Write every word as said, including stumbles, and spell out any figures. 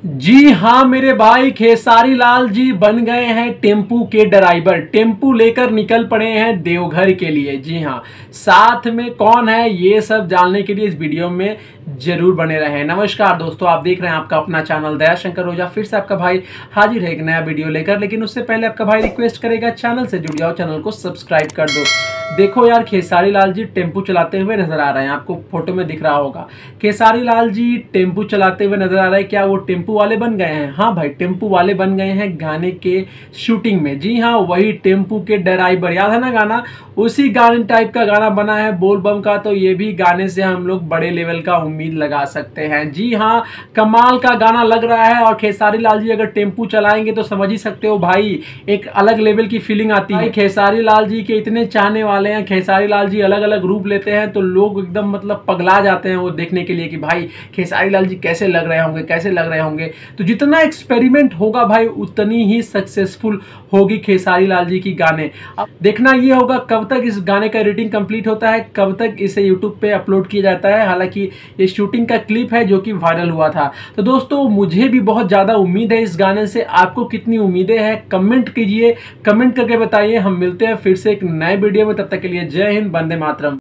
जी हाँ मेरे भाई, खेसारी लाल जी बन गए हैं टेम्पू के ड्राइवर। टेम्पू लेकर निकल पड़े हैं देवघर के लिए। जी हाँ, साथ में कौन है ये सब जानने के लिए इस वीडियो में जरूर बने रहें। नमस्कार दोस्तों, आप देख रहे हैं आपका अपना चैनल दया शंकर ओझा। फिर से आपका भाई हाजिर है एक नया वीडियो लेकर, लेकिन उससे पहले आपका भाई रिक्वेस्ट करेगा चैनल से जुड़ जाओ, चैनल को सब्सक्राइब कर दो। देखो यार, खेसारी लाल जी टेम्पू चलाते हुए नजर आ रहे हैं, आपको फोटो में दिख रहा होगा। खेसारी लाल जी टेम्पू चलाते हुए नजर आ रहे हैं। क्या वो टेम्पू वाले बन गए हैं? हाँ भाई, टेम्पू वाले बन गए हैं गाने के शूटिंग में। जी हाँ, वही टेम्पू के ड्राइवर, याद है ना गाना? उसी गाने टाइप का गाना बना है बोल बम का। तो ये भी गाने से हम लोग बड़े लेवल का उम्मीद लगा सकते हैं। जी हाँ, कमाल का गाना लग रहा है। और खेसारी लाल जी अगर टेम्पू चलाएंगे तो समझ ही सकते हो भाई, एक अलग लेवल की फीलिंग आती है। खेसारी लाल जी के इतने चाहने वाले हैं, खेसारी लाल जी अलग अलग रूप लेते हैं तो लोग एकदम मतलब पगला जाते हैं वो देखने के लिए कि भाई खेसारी लाल जी कैसे लग रहे होंगे, कैसे लग रहे होंगे। तो जितना एक्सपेरिमेंट होगा भाई, उतनी ही सक्सेसफुल होगी खेसारी लाल जी की गाने। अब देखना ये होगा कब तक इस गाने का एडिटिंग कंप्लीट होता है, कब तक इसे यूट्यूब पे अपलोड किया जाता है। हालांकि ये शूटिंग का क्लिप है जो कि वायरल हुआ था। तो दोस्तों, मुझे भी बहुत ज़्यादा उम्मीद है इस गाने से। आपको कितनी उम्मीदें हैं कमेंट कीजिए, कमेंट करके बताइए। हम मिलते हैं फिर से एक नए वीडियो में, तब तक के लिए जय हिंद, वंदे मातरम।